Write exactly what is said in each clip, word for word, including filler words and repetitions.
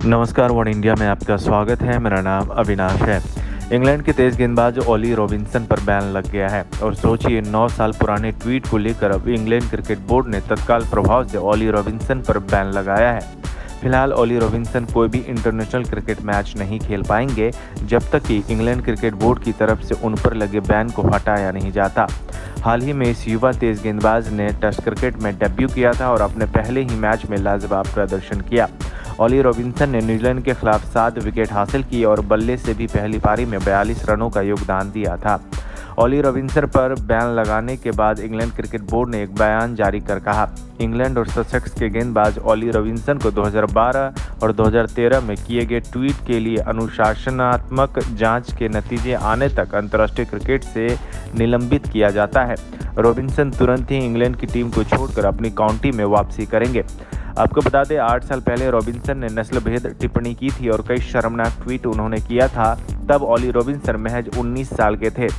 नमस्कार, one India में आपका स्वागत है। मेरा नाम अविनाश है। इंग्लैंड के तेज गेंदबाज ओली रॉबिन्सन पर बैन लग गया है और सोचिए, नौ साल पुराने ट्वीट को लेकर अब इंग्लैंड क्रिकेट बोर्ड ने तत्काल प्रभाव से ओली रॉबिन्सन पर बैन लगाया है। फिलहाल ओली रॉबिन्सन कोई भी इंटरनेशनल क्रिकेट मैच नहीं खेल पाएंगे जब तक कि इंग्लैंड क्रिकेट बोर्ड की तरफ से उन पर लगे बैन को हटाया नहीं जाता। हाल ही में इस युवा तेज गेंदबाज ने टेस्ट क्रिकेट में डेब्यू किया था और अपने पहले ही मैच में लाजवाब प्रदर्शन किया। ओली रॉबिन्सन ने न्यूजीलैंड के खिलाफ सात विकेट हासिल किए और बल्ले से भी पहली पारी में बयालीस रनों का योगदान दिया था। ओली रॉबिन्सन पर बैन लगाने के बाद इंग्लैंड क्रिकेट बोर्ड ने एक बयान जारी कर कहा, इंग्लैंड और ससेक्स के गेंदबाज ओली रॉबिन्सन को दो हज़ार बारह और दो हज़ार तेरह में किए गए ट्वीट के लिए अनुशासनात्मक जांच के नतीजे आने तक अंतर्राष्ट्रीय क्रिकेट से निलंबित किया जाता है। रॉबिन्सन तुरंत ही इंग्लैंड की टीम को छोड़कर अपनी काउंटी में वापसी करेंगे। आपको बता दें, आठ साल पहले रॉबिन्सन ने नस्ल भेद टिप्पणी की थी और कई शर्मनाक ट्वीट उन्होंने किया था। तब ओली रॉबिन्सन महज उन्नीस साल के थे।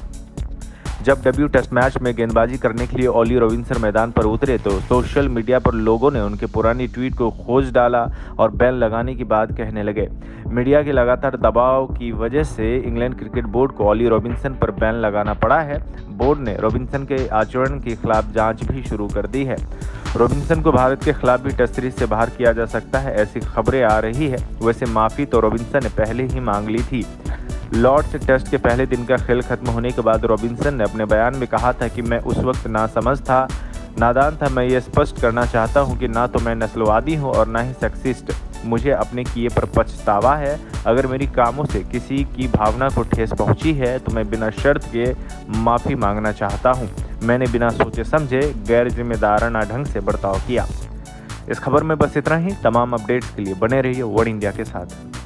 जब डेब्यू टेस्ट मैच में गेंदबाजी करने के लिए ओली रॉबिन्सन मैदान पर उतरे तो सोशल मीडिया पर लोगों ने उनके पुरानी ट्वीट को खोज डाला और बैन लगाने की बात कहने लगे। मीडिया के लगातार दबाव की वजह से इंग्लैंड क्रिकेट बोर्ड को ओली रॉबिन्सन पर बैन लगाना पड़ा है। बोर्ड ने रॉबिन्सन के आचरण के खिलाफ जांच भी शुरू कर दी है। रॉबिन्सन को भारत के खिलाफ भी टेस्ट सीरीज से बाहर किया जा सकता है, ऐसी खबरें आ रही है। वैसे माफी तो रॉबिन्सन ने पहले ही मांग ली थी। लॉर्ड्स टेस्ट के पहले दिन का खेल खत्म होने के बाद रॉबिन्सन ने अपने बयान में कहा था कि मैं उस वक्त नासमझ था, नादान था। मैं ये स्पष्ट करना चाहता हूं कि ना तो मैं नस्लवादी हूं और ना ही सेक्सिस्ट। मुझे अपने किए पर पछतावा है। अगर मेरी कामों से किसी की भावना को ठेस पहुंची है तो मैं बिना शर्त के माफ़ी मांगना चाहता हूं। मैंने बिना सोचे समझे गैर जिम्मेदाराना ढंग से बर्ताव किया। इस खबर में बस इतना ही। तमाम अपडेट्स के लिए बने रहिए वन इंडिया के साथ।